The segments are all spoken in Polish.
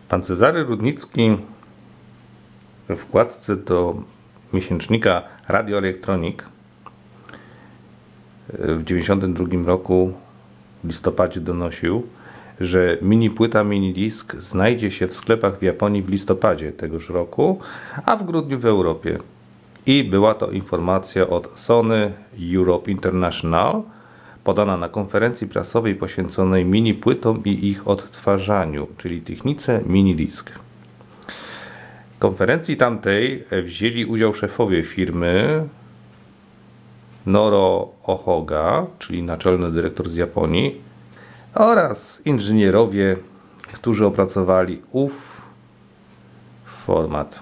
Pan Cezary Rudnicki we wkładce do miesięcznika Radio Electronic w 1992 roku w listopadzie donosił, że mini płyta mini disk znajdzie się w sklepach w Japonii w listopadzie tegoż roku, a w grudniu w Europie. I była to informacja od Sony Europe International, podana na konferencji prasowej poświęconej mini płytom i ich odtwarzaniu, czyli technice mini disk. W konferencji tamtej wzięli udział szefowie firmy Noro Ohoga, czyli naczelny dyrektor z Japonii, oraz inżynierowie, którzy opracowali ów format.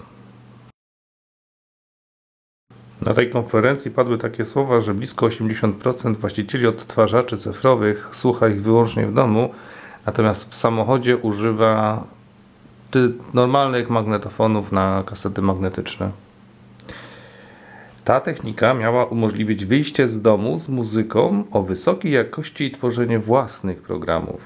Na tej konferencji padły takie słowa, że blisko 80% właścicieli odtwarzaczy cyfrowych słucha ich wyłącznie w domu, natomiast w samochodzie używa normalnych magnetofonów na kasety magnetyczne. Ta technika miała umożliwić wyjście z domu z muzyką o wysokiej jakości i tworzenie własnych programów.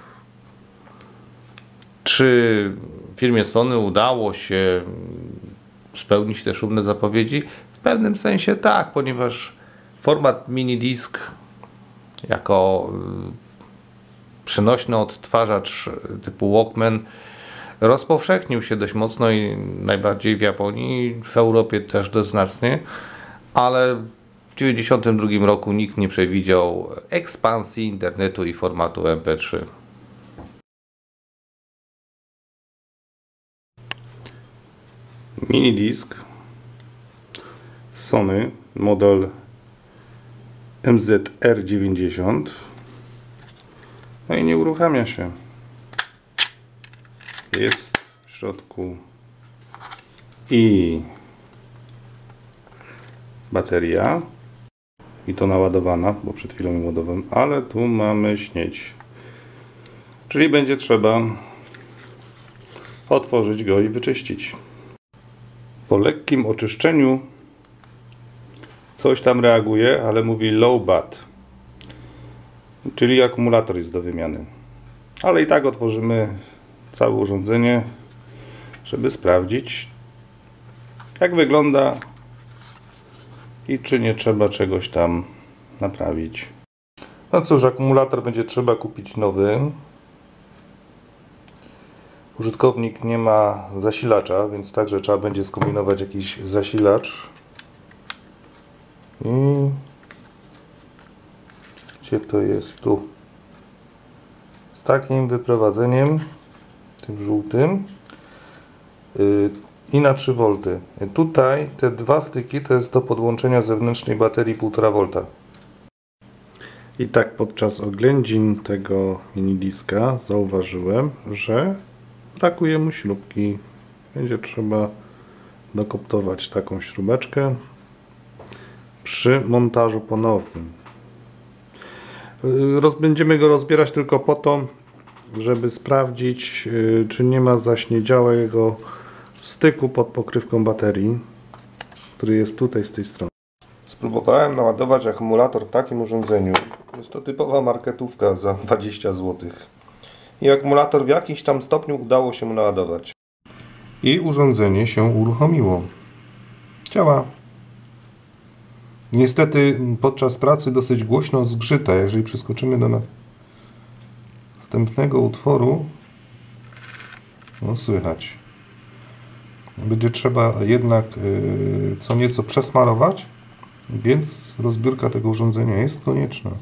Czy firmie Sony udało się spełnić te szumne zapowiedzi? W pewnym sensie tak, ponieważ format mini disk jako przenośny odtwarzacz typu Walkman rozpowszechnił się dość mocno i najbardziej w Japonii, w Europie też dość znacznie, ale w 1992 roku nikt nie przewidział ekspansji internetu i formatu MP3. Mini disk Sony model MZR90, no i nie uruchamia się. Jest w środku i bateria, i to naładowana, bo przed chwilą ją ładowałem, ale tu mamy śnieć, czyli będzie trzeba otworzyć go i wyczyścić. Po lekkim oczyszczeniu coś tam reaguje, ale mówi low bat, czyli akumulator jest do wymiany. Ale i tak otworzymy całe urządzenie, żeby sprawdzić, jak wygląda i czy nie trzeba czegoś tam naprawić. No cóż, akumulator będzie trzeba kupić nowy. Użytkownik nie ma zasilacza, więc także trzeba będzie skombinować jakiś zasilacz. I gdzie to jest? Tu. Z takim wyprowadzeniem, tym żółtym, i na 3 V. Tutaj te dwa styki to jest do podłączenia zewnętrznej baterii 1,5 V. I tak podczas oględzin tego mini diska zauważyłem, że brakuje mu śrubki. Będzie trzeba dokoptować taką śrubeczkę przy montażu ponownym. Będziemy go rozbierać tylko po to, żeby sprawdzić, czy nie ma zaśniedziałego styku pod pokrywką baterii, który jest tutaj z tej strony. Spróbowałem naładować akumulator w takim urządzeniu. Jest to typowa marketówka za 20 zł. I akumulator w jakimś tam stopniu udało się mu naładować. I urządzenie się uruchomiło. Działa. Niestety podczas pracy dosyć głośno zgrzyta. Jeżeli przeskoczymy do następnego utworu, no słychać. Będzie trzeba jednak co nieco przesmarować, więc rozbiórka tego urządzenia jest konieczna.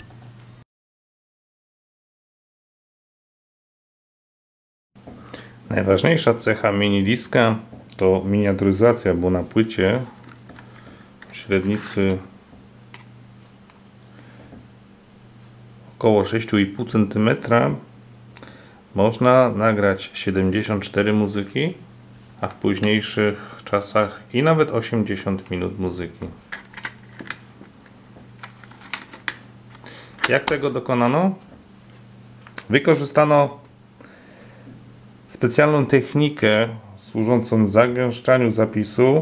Najważniejsza cecha mini diska to miniaturyzacja, bo na płycie średnicy około 6,5 cm można nagrać 74 muzyki, a w późniejszych czasach i nawet 80 minut muzyki. Jak tego dokonano? Wykorzystano specjalną technikę służącą zagęszczaniu zapisu,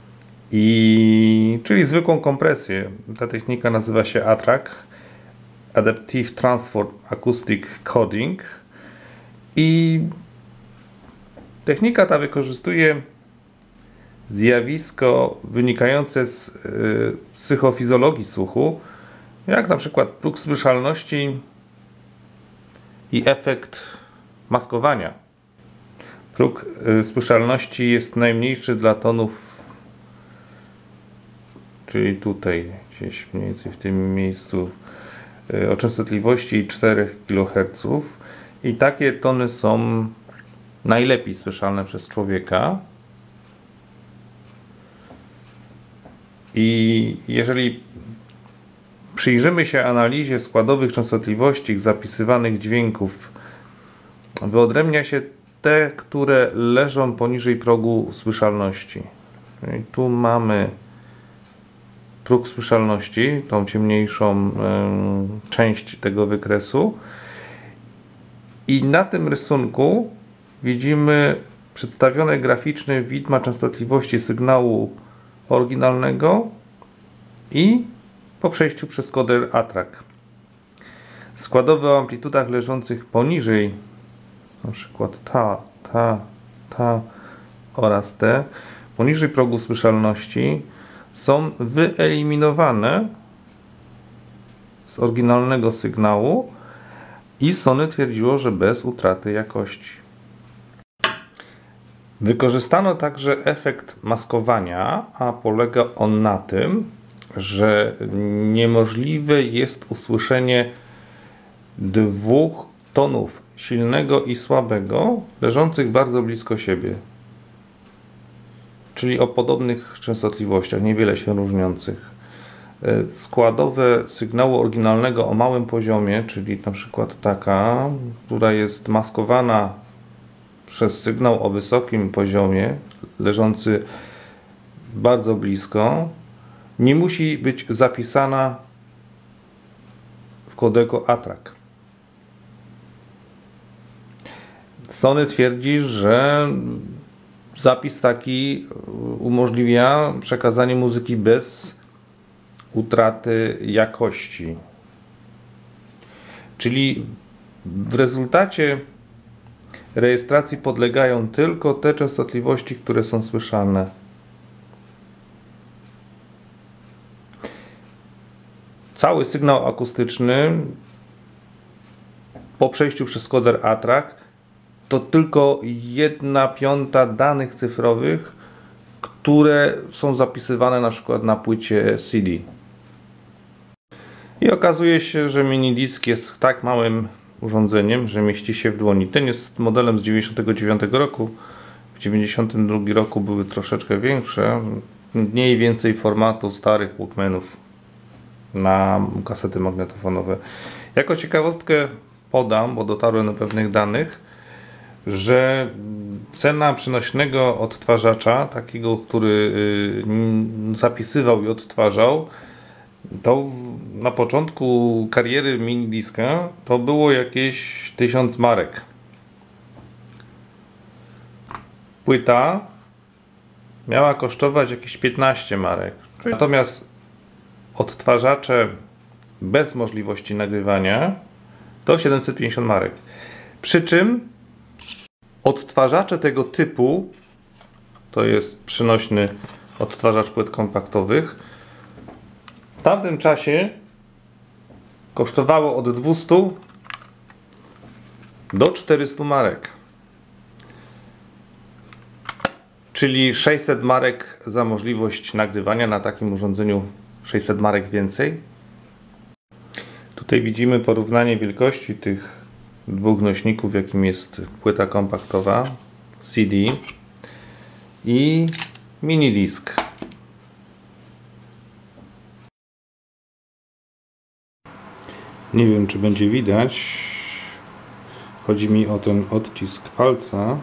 czyli zwykłą kompresję. Ta technika nazywa się ATRAC, Adaptive Transfer Acoustic Coding, i Technika ta wykorzystuje zjawisko wynikające z psychofizjologii słuchu, jak na przykład próg słyszalności i efekt maskowania. Próg słyszalności jest najmniejszy dla tonów, czyli tutaj gdzieś mniej więcej w tym miejscu, o częstotliwości 4 kHz, i takie tony są najlepiej słyszalne przez człowieka. I jeżeli przyjrzymy się analizie składowych częstotliwości zapisywanych dźwięków, wyodrębnia się te, które leżą poniżej progu słyszalności. Czyli tu mamy próg słyszalności, tą ciemniejszą część tego wykresu, i na tym rysunku widzimy przedstawione graficzne widma częstotliwości sygnału oryginalnego i po przejściu przez koder ATRAC. Składowe o amplitudach leżących poniżej, na przykład ta oraz te, poniżej progu słyszalności, są wyeliminowane z oryginalnego sygnału i Sony twierdziło, że bez utraty jakości. Wykorzystano także efekt maskowania, a polega on na tym, że niemożliwe jest usłyszenie dwóch tonów, silnego i słabego, leżących bardzo blisko siebie, czyli o podobnych częstotliwościach, niewiele się różniących. Składowe sygnału oryginalnego o małym poziomie, czyli na przykład taka, która jest maskowana przez sygnał o wysokim poziomie, leżący bardzo blisko, nie musi być zapisana w kodeku ATRAC. Sony twierdzi, że zapis taki umożliwia przekazanie muzyki bez utraty jakości. Czyli w rezultacie rejestracji podlegają tylko te częstotliwości, które są słyszalne. Cały sygnał akustyczny po przejściu przez koder ATRAC to tylko 1/5 danych cyfrowych, które są zapisywane na przykład na płycie CD. I okazuje się, że minidisk jest tak małym urządzeniem, że mieści się w dłoni. Ten jest modelem z 1999 roku. W 1992 roku były troszeczkę większe. Mniej więcej formatu starych Walkmanów na kasety magnetofonowe. Jako ciekawostkę podam, bo dotarłem do pewnych danych, że cena przenośnego odtwarzacza, takiego, który zapisywał i odtwarzał, to na początku kariery minidiska to było jakieś 1000 marek. Płyta miała kosztować jakieś 15 marek. Natomiast odtwarzacze bez możliwości nagrywania to 750 marek. Przy czym odtwarzacze tego typu, to jest przenośny odtwarzacz płyt kompaktowych, w tamtym czasie kosztowało od 200 do 400 marek. Czyli 600 marek za możliwość nagrywania na takim urządzeniu, 600 marek więcej. Tutaj widzimy porównanie wielkości tych dwóch nośników, jakim jest płyta kompaktowa CD i minidisk. Nie wiem, czy będzie widać. Chodzi mi o ten odcisk palca.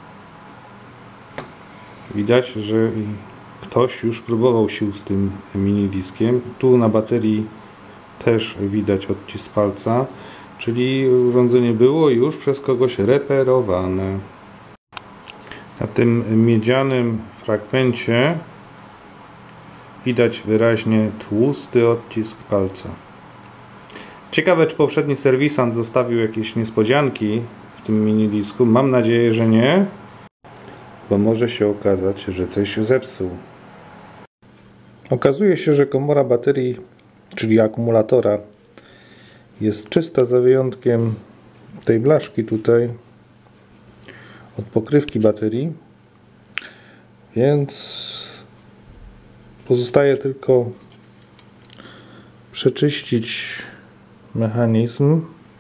Widać, że ktoś już próbował sił z tym minidiskiem. Tu na baterii też widać odcisk palca, czyli urządzenie było już przez kogoś reperowane. Na tym miedzianym fragmencie widać wyraźnie tłusty odcisk palca. Ciekawe, czy poprzedni serwisant zostawił jakieś niespodzianki w tym minidisku. Mam nadzieję, że nie. bo może się okazać, że coś zepsuł. Okazuje się, że komora baterii, czyli akumulatora, jest czysta za wyjątkiem tej blaszki tutaj od pokrywki baterii, więc pozostaje tylko przeczyścić mechanizm.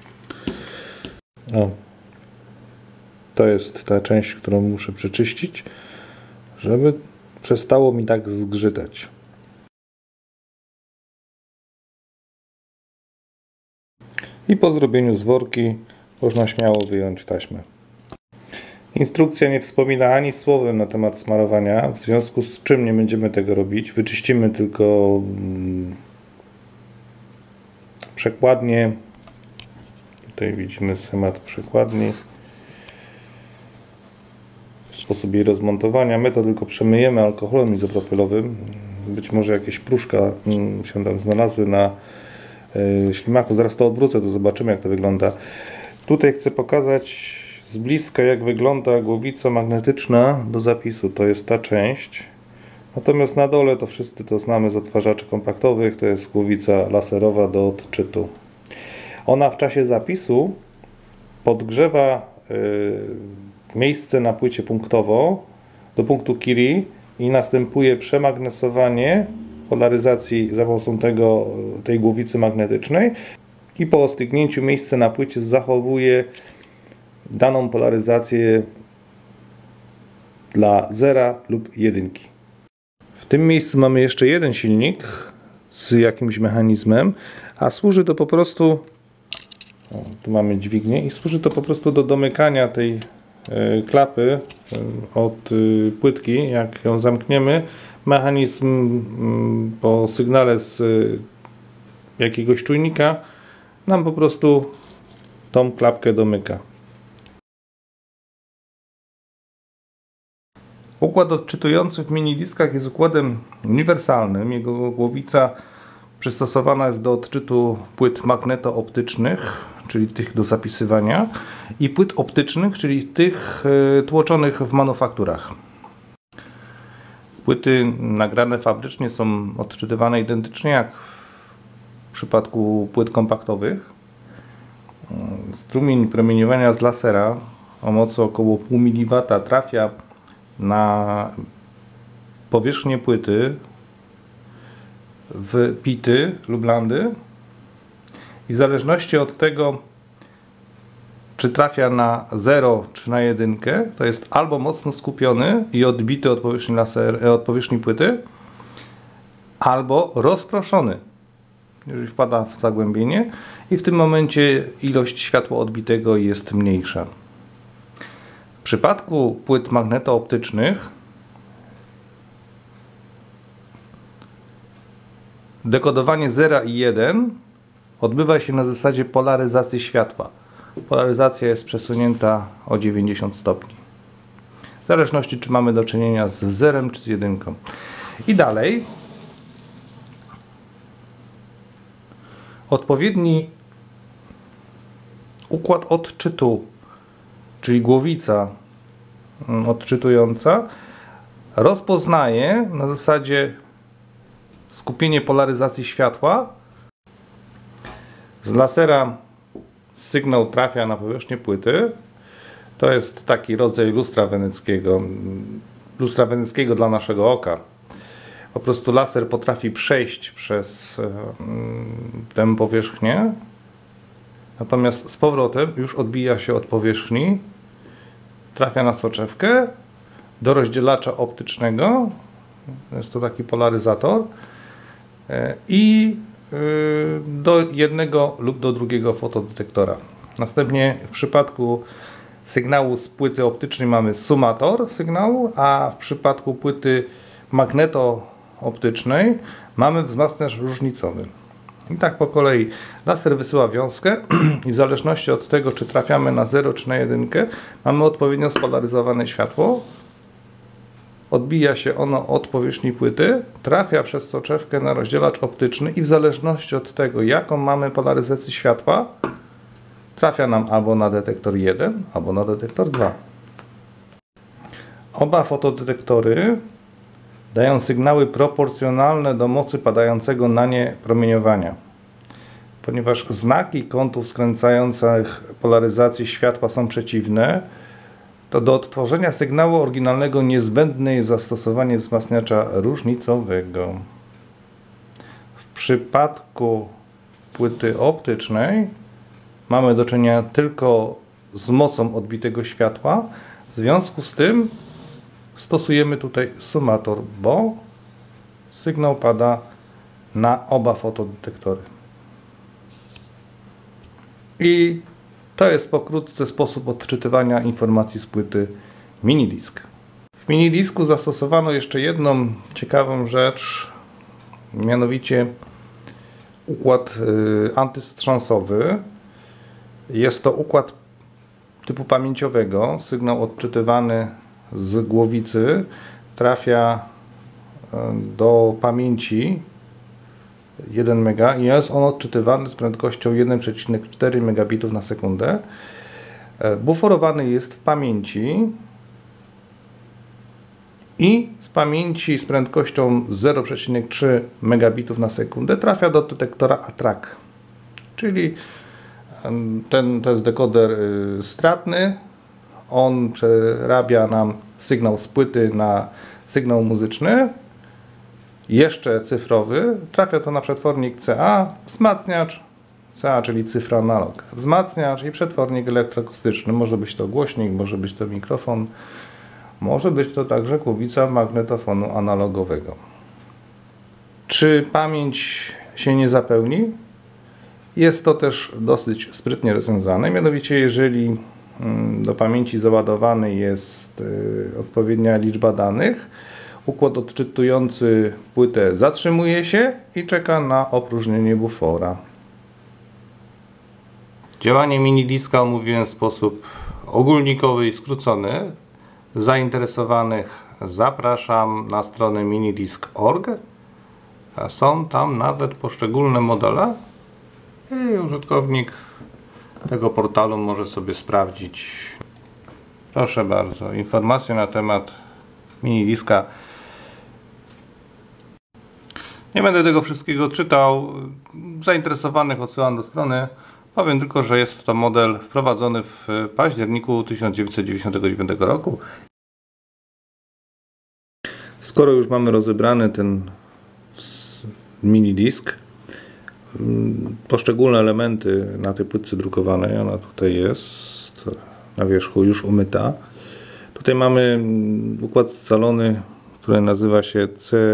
O, to jest ta część, którą muszę przeczyścić, żeby przestało mi tak zgrzytać. I po zrobieniu zworki można śmiało wyjąć taśmę. Instrukcja nie wspomina ani słowem na temat smarowania, w związku z czym nie będziemy tego robić. Wyczyścimy tylko przekładnię. Tutaj widzimy schemat przekładni. Sposób jej rozmontowania. My to tylko przemyjemy alkoholem izopropylowym. Być może jakieś pruszka się tam znalazły na ślimaku. Zaraz to odwrócę, to zobaczymy, jak to wygląda. Tutaj chcę pokazać z bliska, jak wygląda głowica magnetyczna do zapisu. To jest ta część. Natomiast na dole to wszyscy to znamy z odtwarzaczy kompaktowych. To jest głowica laserowa do odczytu. Ona w czasie zapisu podgrzewa miejsce na płycie punktowo do punktu Curie i następuje przemagnesowanie polaryzacji za pomocą tej głowicy magnetycznej i po ostygnięciu miejsce na płycie zachowuje daną polaryzację dla 0 lub 1. W tym miejscu mamy jeszcze jeden silnik z jakimś mechanizmem, a służy to po prostu, tu mamy dźwignię i służy to po prostu do domykania tej klapy od płytki. Jak ją zamkniemy, mechanizm po sygnale z jakiegoś czujnika nam po prostu tą klapkę domyka. Układ odczytujący w minidiskach jest układem uniwersalnym. Jego głowica przystosowana jest do odczytu płyt magnetooptycznych, czyli tych do zapisywania, i płyt optycznych, czyli tych tłoczonych w manufakturach. Płyty nagrane fabrycznie są odczytywane identycznie jak w przypadku płyt kompaktowych. Strumień promieniowania z lasera o mocy około 0,5 mW trafia na powierzchnię płyty w pity lub landy i w zależności od tego, czy trafia na 0 czy na 1, to jest albo mocno skupiony i odbity od powierzchni od powierzchni płyty, albo rozproszony, jeżeli wpada w zagłębienie, i w tym momencie ilość światła odbitego jest mniejsza. W przypadku płyt magnetooptycznych dekodowanie 0 i 1 odbywa się na zasadzie polaryzacji światła. Polaryzacja jest przesunięta o 90 stopni. W zależności, czy mamy do czynienia z 0 czy z 1. I dalej odpowiedni układ odczytu, czyli głowica odczytująca, rozpoznaje na zasadzie skupienie polaryzacji światła. Z lasera sygnał trafia na powierzchnię płyty. To jest taki rodzaj lustra weneckiego dla naszego oka. Po prostu laser potrafi przejść przez tę powierzchnię, natomiast z powrotem już odbija się od powierzchni, trafia na soczewkę, do rozdzielacza optycznego, jest to taki polaryzator, i do jednego lub do drugiego fotodetektora. Następnie w przypadku sygnału z płyty optycznej mamy sumator sygnału, a w przypadku płyty magnetooptycznej mamy wzmacniacz różnicowy. I tak po kolei laser wysyła wiązkę i w zależności od tego, czy trafiamy na 0 czy na 1, mamy odpowiednio spolaryzowane światło. Odbija się ono od powierzchni płyty, trafia przez soczewkę na rozdzielacz optyczny i w zależności od tego, jaką mamy polaryzację światła, trafia nam albo na detektor 1, albo na detektor 2. Oba fotodetektory dają sygnały proporcjonalne do mocy padającego na nie promieniowania. Ponieważ znaki kątów skręcających polaryzacji światła są przeciwne, to do odtworzenia sygnału oryginalnego niezbędne jest zastosowanie wzmacniacza różnicowego. W przypadku płyty optycznej mamy do czynienia tylko z mocą odbitego światła. W związku z tym stosujemy tutaj summator, bo sygnał pada na oba fotodetektory. I to jest pokrótce sposób odczytywania informacji z płyty minidisc. W minidisku zastosowano jeszcze jedną ciekawą rzecz, mianowicie układ antywstrząsowy. Jest to układ typu pamięciowego. Sygnał odczytywany z głowicy trafia do pamięci 1 mega i jest on odczytywany z prędkością 1,4 megabitów na sekundę. Buforowany jest w pamięci i z pamięci z prędkością 0,3 megabitów na sekundę trafia do detektora ATRAC, czyli to jest dekoder stratny. On przerabia nam sygnał z płyty na sygnał muzyczny, jeszcze cyfrowy. Trafia to na przetwornik CA, wzmacniacz CA, czyli cyfra analog, wzmacniacz i przetwornik elektroakustyczny. Może być to głośnik, może być to mikrofon, może być to także głowica magnetofonu analogowego. Czy pamięć się nie zapełni? Jest to też dosyć sprytnie rozwiązane. Mianowicie, jeżeli do pamięci załadowany jest odpowiednia liczba danych, układ odczytujący płytę zatrzymuje się i czeka na opróżnienie bufora. Działanie minidiska omówiłem w sposób ogólnikowy i skrócony. Zainteresowanych zapraszam na stronę minidisk.org. Są tam nawet poszczególne modele i użytkownik tego portalu może sobie sprawdzić. Proszę bardzo, informacje na temat minidiska. Nie będę tego wszystkiego czytał. Zainteresowanych odsyłam do strony. Powiem tylko, że jest to model wprowadzony w październiku 1999 roku. Skoro już mamy rozebrany ten minidisk, poszczególne elementy na tej płytce drukowanej, ona tutaj jest na wierzchu już umyta. Tutaj mamy układ scalony, który nazywa się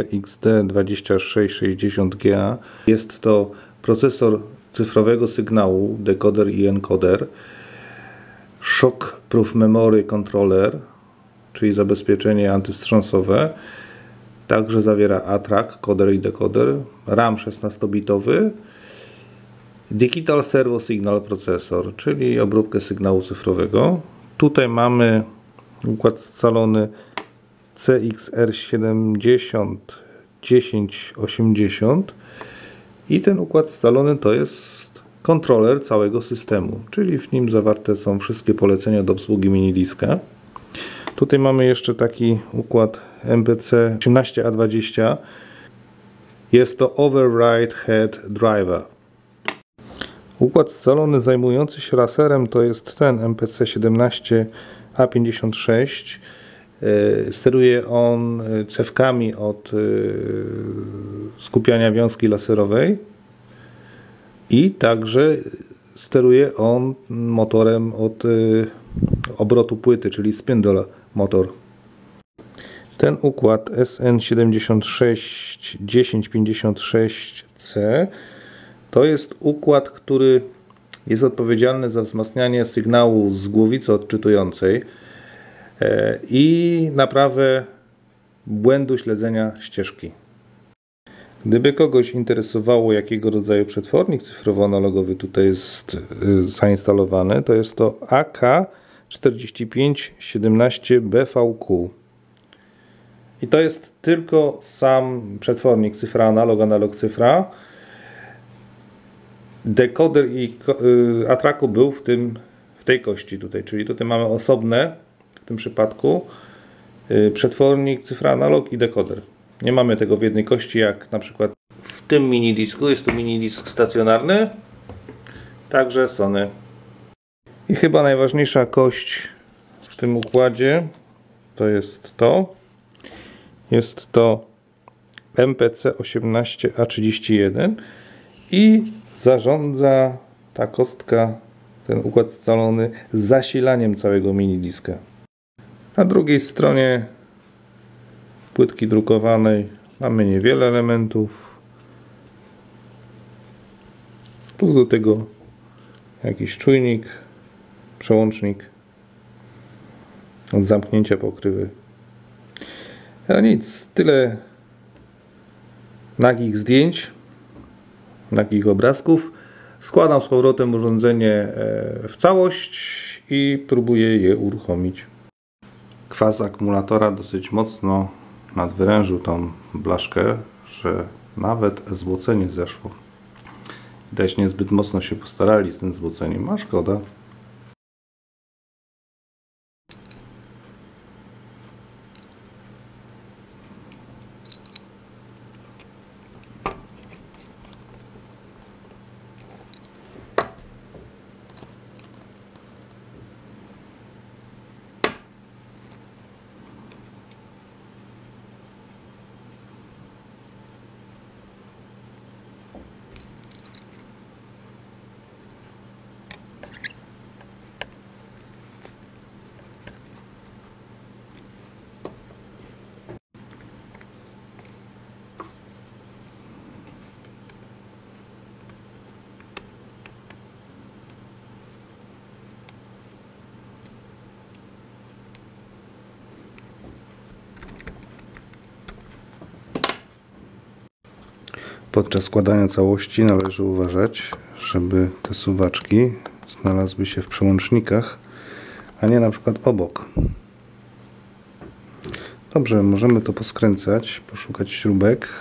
CXD2660GA. Jest to procesor cyfrowego sygnału, dekoder i encoder, Shock Proof Memory Controller, czyli zabezpieczenie antywstrząsowe. Także zawiera ATRAC, koder i dekoder, RAM 16-bitowy, Digital Servo Signal Processor, czyli obróbkę sygnału cyfrowego. Tutaj mamy układ scalony CXR701080 i ten układ scalony to jest kontroler całego systemu, czyli w nim zawarte są wszystkie polecenia do obsługi minidiska. Tutaj mamy jeszcze taki układ MPC 18A20. Jest to Override Head Driver. Układ scalony zajmujący się laserem to jest ten MPC 17A56. Steruje on cewkami od skupiania wiązki laserowej i także steruje on motorem od obrotu płyty, czyli spindle motor. Ten układ SN761056C to jest układ, który jest odpowiedzialny za wzmacnianie sygnału z głowicy odczytującej i naprawę błędu śledzenia ścieżki. Gdyby kogoś interesowało, jakiego rodzaju przetwornik cyfrowo-analogowy tutaj jest zainstalowany, to jest to AK4517BVQ. I to jest tylko sam przetwornik cyfra analog, analog cyfra. Dekoder i ATRAC-u był w tej kości tutaj, czyli tutaj mamy osobne w tym przypadku przetwornik, cyfra analog i dekoder. Nie mamy tego w jednej kości, jak na przykład w tym mini disku. Jest to mini disk stacjonarny, także Sony. I chyba najważniejsza kość w tym układzie to jest to. Jest to MPC 18A31 i zarządza ta kostka, ten układ scalony, zasilaniem całego mini diska. Na drugiej stronie płytki drukowanej mamy niewiele elementów. Plus do tego jakiś czujnik, przełącznik od zamknięcia pokrywy. A nic, tyle nagich zdjęć, nagich obrazków. Składam z powrotem urządzenie w całość i próbuję je uruchomić. Kwas akumulatora dosyć mocno nadwyrężył tą blaszkę, że nawet złocenie zeszło. Widać, niezbyt mocno się postarali z tym złoceniem, a szkoda. Podczas składania całości należy uważać, żeby te suwaczki znalazły się w przełącznikach, a nie na przykład obok. Dobrze, możemy to poskręcać, poszukać śrubek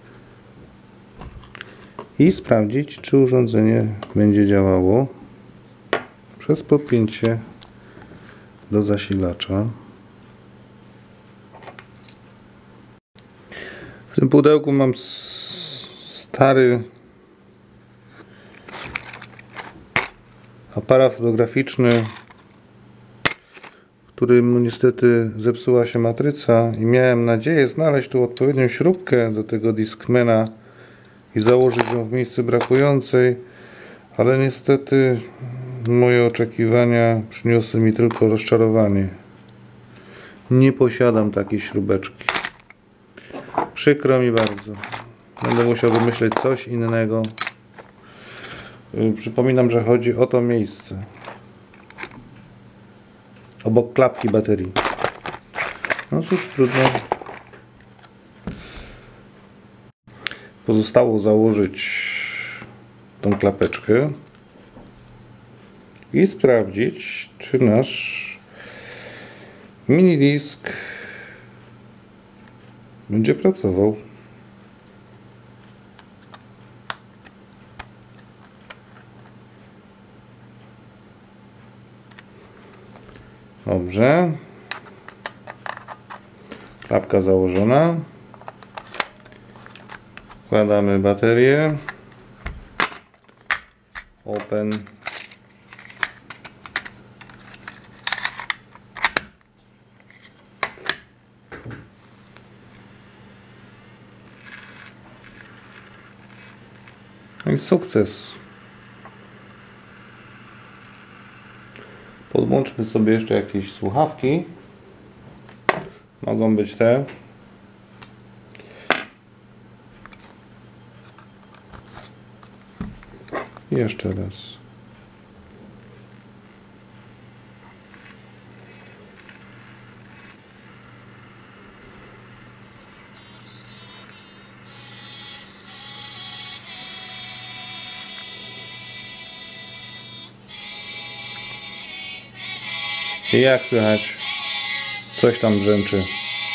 i sprawdzić, czy urządzenie będzie działało przez podpięcie do zasilacza. W tym pudełku mam stary aparat fotograficzny, któremu niestety zepsuła się matryca i miałem nadzieję znaleźć tu odpowiednią śrubkę do tego Discmana i założyć ją w miejscu brakującej, ale niestety moje oczekiwania przyniosły mi tylko rozczarowanie. Nie posiadam takiej śrubeczki. Przykro mi bardzo. Będę musiał wymyśleć coś innego. Przypominam, że chodzi o to miejsce. Obok klapki baterii. No cóż, trudno. Pozostało założyć tą klapeczkę i sprawdzić, czy nasz mini disk będzie pracował. Dobrze. Klapka założona. Wkładamy baterię. Open. No i sukces. Podłączmy sobie jeszcze jakieś słuchawki. Mogą być te. I jeszcze raz. I jak słychać? Coś tam brzęczy.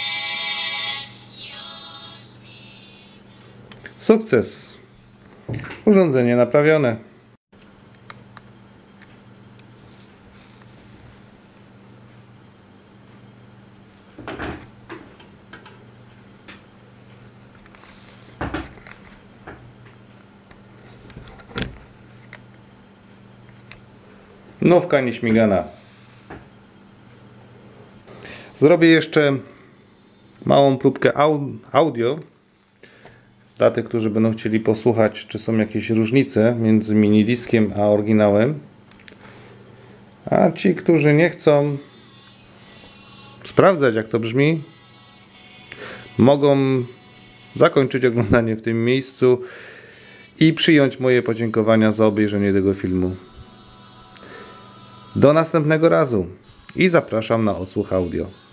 Sukces! Urządzenie naprawione. Nówka nieśmigana. Zrobię jeszcze małą próbkę audio dla tych, którzy będą chcieli posłuchać, czy są jakieś różnice między minidiskiem a oryginałem. A ci, którzy nie chcą sprawdzać, jak to brzmi, mogą zakończyć oglądanie w tym miejscu i przyjąć moje podziękowania za obejrzenie tego filmu. Do następnego razu i zapraszam na odsłuch audio.